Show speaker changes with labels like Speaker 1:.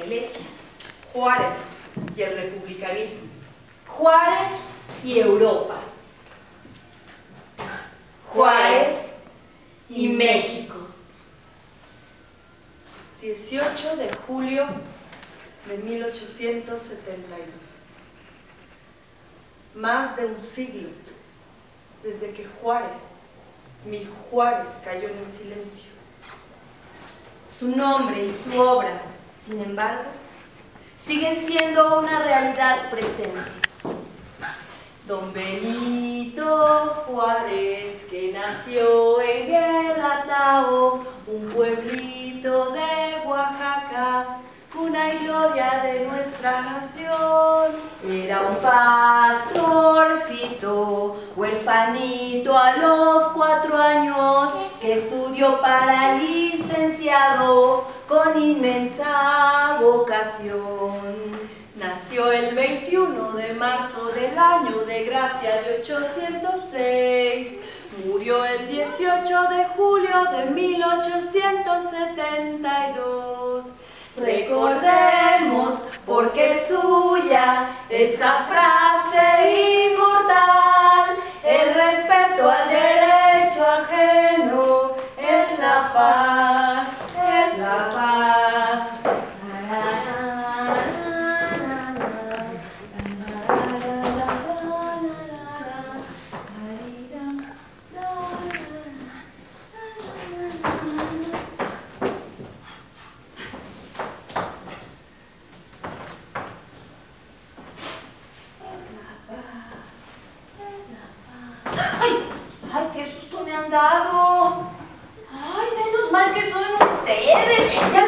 Speaker 1: iglesia.
Speaker 2: Juárez y el republicanismo.
Speaker 1: Juárez y Europa. Juárez y México.
Speaker 2: 18 de julio de 1872. Más de un siglo desde que Juárez, mi Juárez, cayó en el silencio.
Speaker 1: Su nombre y su obra, sin embargo, siguen siendo una realidad presente.
Speaker 2: Don Benito Juárez, que nació en Guelatao, un pueblito de Oaxaca, cuna y gloria de nuestra nación.
Speaker 1: Era un pastorcito, huerfanito a los 4 años, que estudió para licenciado con inmensa vocación.
Speaker 2: Nació el 21 de marzo del año de gracia de 806. Murió el 18 de julio de 1872.
Speaker 1: Recordemos, porque es suya, esa frase inmortal: el respeto al derecho ajeno es la paz, es la paz. ¡Ay, qué susto me han dado! ¡Ay, menos mal que son ustedes! ¡Ya